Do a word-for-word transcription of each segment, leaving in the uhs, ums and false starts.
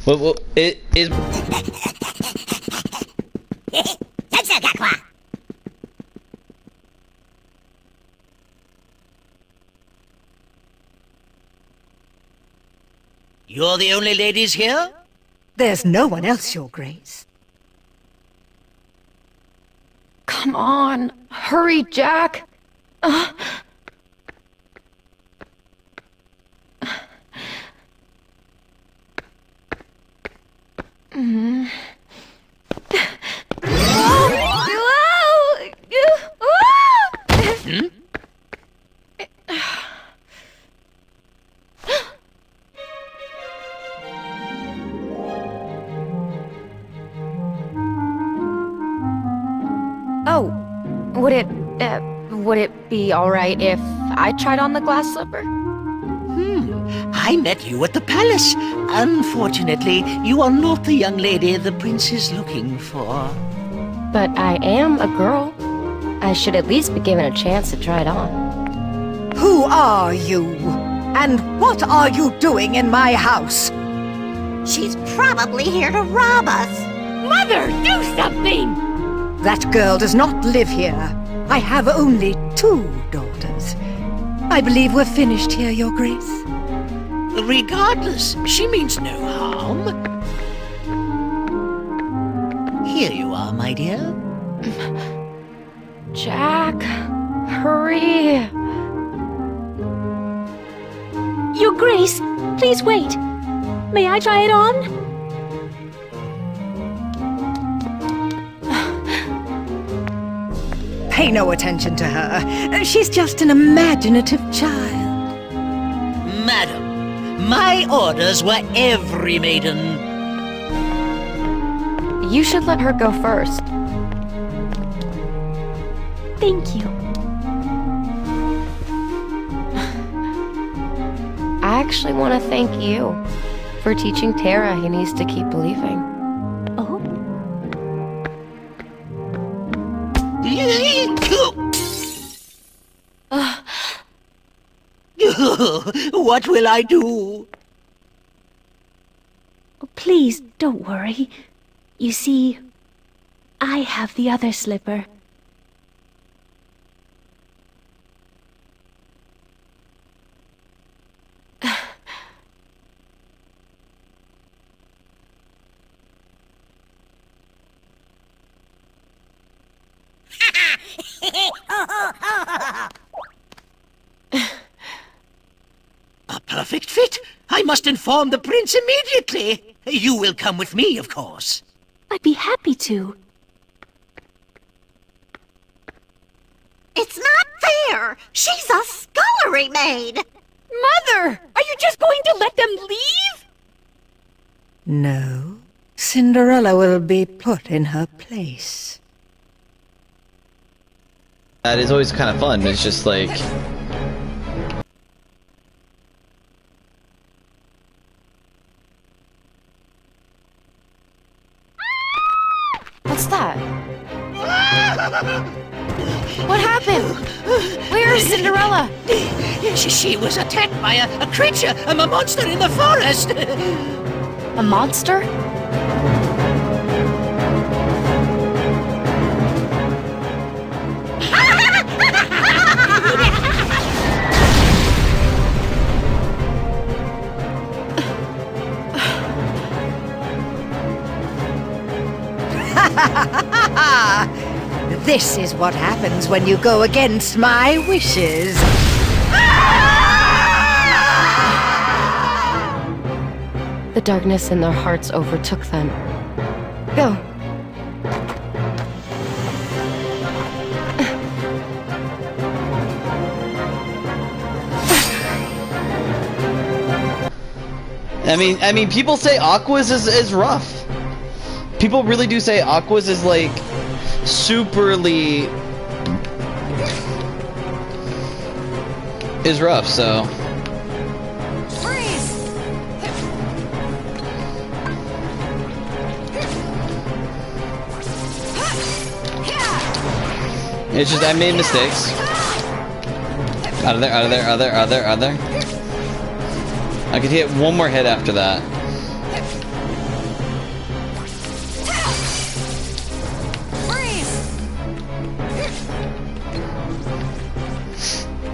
What, what, it is... That's a Aqua. You're the only ladies here? There's no one else, Your Grace. Come on. Hurry, Jack. Uh. Mm. Hmm? Oh, would it, uh, would it be alright if I tried on the glass slipper? Hmm. I met you at the palace. Unfortunately, you are not the young lady the prince is looking for. But I am a girl. I should at least be given a chance to try it on. Who are you? And what are you doing in my house? She's probably here to rob us. Mother, do something! That girl does not live here. I have only two daughters. I believe we're finished here, Your Grace. Regardless, she means no harm. Here you are, my dear. Jack, hurry. Your Grace, please wait. May I try it on? Pay no attention to her. She's just an imaginative child. Madam, my orders were every maiden. You should let her go first. Thank you. I actually want to thank you for teaching Terra he needs to keep believing. Oh? What will I do? Please, don't worry. You see, I have the other slipper. A perfect fit. I must inform the prince immediately. You will come with me, of course. I'd be happy to. It's not fair. She's a scullery maid. Mother! Are you just going to let them leave? No. Cinderella will be put in her place. That is always kind of fun. It's just like... What's that? What happened? Where is Cinderella? She, she was attacked by a, a creature, a, a monster in the forest. A monster? This is what happens when you go against my wishes. The darkness in their hearts overtook them. Go. I mean, I mean, people say Aqua's is, is rough. People really do say Aqua's is like superly is rough. So it's just I made mistakes. Out of there, out of there, out of there, out of there, out of there. I could hit one more hit after that.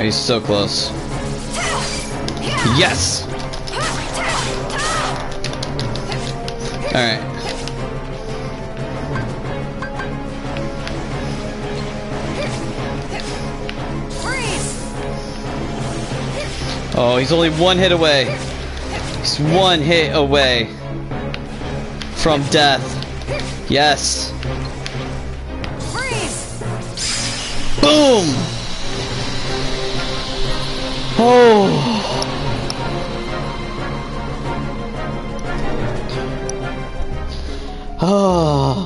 Oh, he's so close. Yes! Alright. Oh, he's only one hit away. He's one hit away from death. Yes. Boom! Oh! Oh!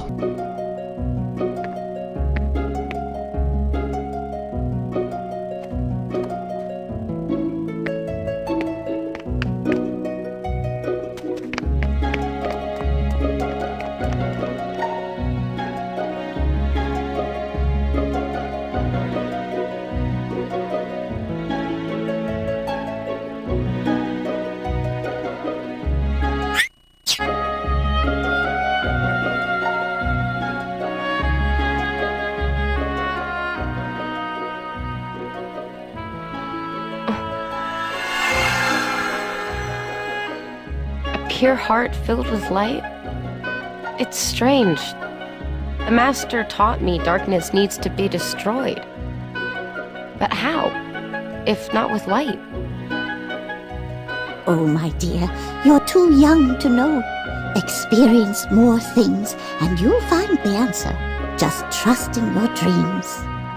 Pure heart filled with light? It's strange. The Master taught me darkness needs to be destroyed. But how, if not with light? Oh, my dear, you're too young to know. Experience more things, and you'll find the answer. Just trust in your dreams.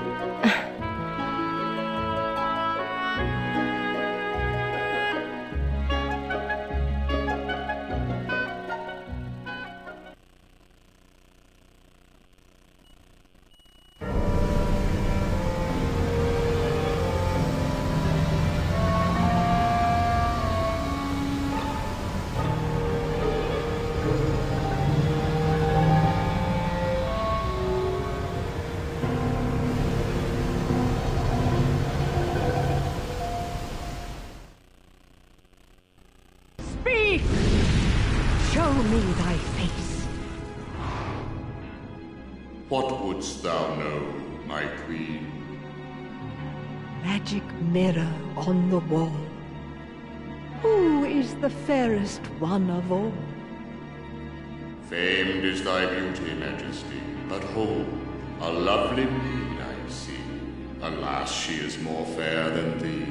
Show me thy face. What wouldst thou know, my queen? Magic mirror on the wall. Who is the fairest one of all? Famed is thy beauty, Majesty, but hold, a lovely maid I see. Alas, she is more fair than thee.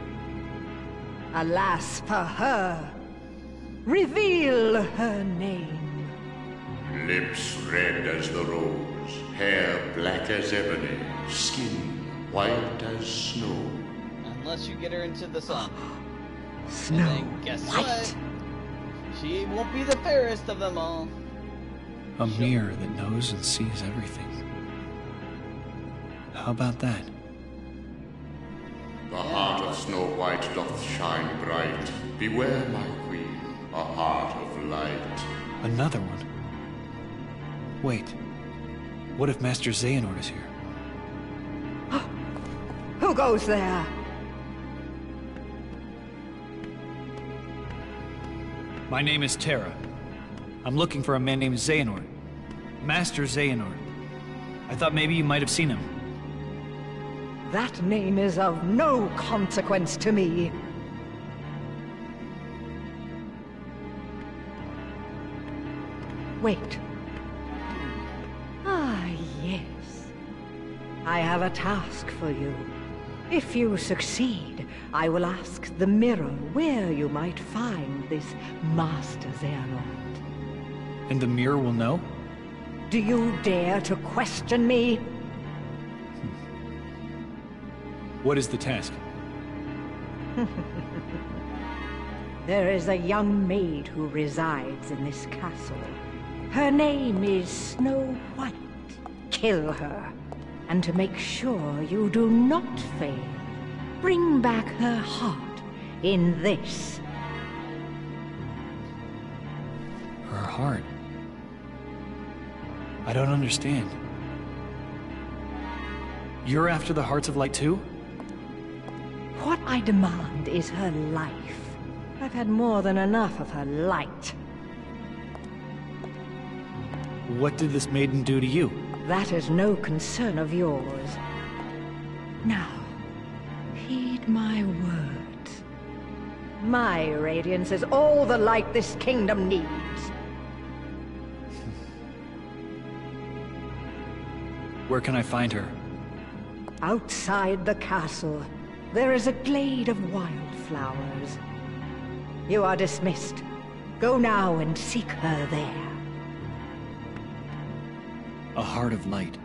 Alas for her. Reveal her name. Lips red as the rose, hair black as ebony, skin white as snow. Unless you get her into the sun. Snow And then guess white. what? She won't be the fairest of them all. A mirror that knows and sees everything. How about that? The heart of Snow White doth shine bright. Beware, my queen, a heart of light. Another one? Wait. What if Master Xehanort is here? Who goes there? My name is Terra. I'm looking for a man named Xehanort. Master Xehanort. I thought maybe you might have seen him. That name is of no consequence to me. Wait. Ah, yes. I have a task for you. If you succeed, I will ask the mirror where you might find this Master Xehanort. And the mirror will know? Do you dare to question me? What is the task? There is a young maid who resides in this castle. Her name is Snow White. Kill her. And to make sure you do not fail, bring back her heart in this. Her heart? I don't understand. You're after the Hearts of Light too? What I demand is her life. I've had more than enough of her light. What did this maiden do to you? That is no concern of yours. Now, here Mark my words. My radiance is all the light this kingdom needs. Where can I find her? Outside the castle, there is a glade of wildflowers. You are dismissed. Go now and seek her there. A heart of light.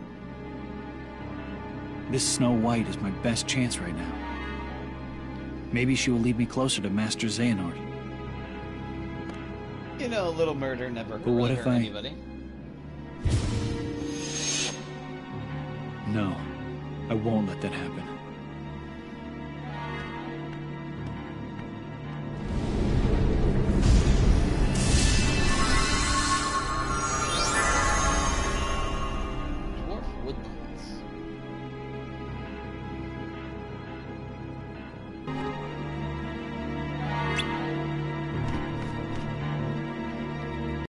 This Snow White is my best chance right now. Maybe she will lead me closer to Master Xehanort. You know, a little murder never But what hurt if I- anybody. No, I won't let that happen.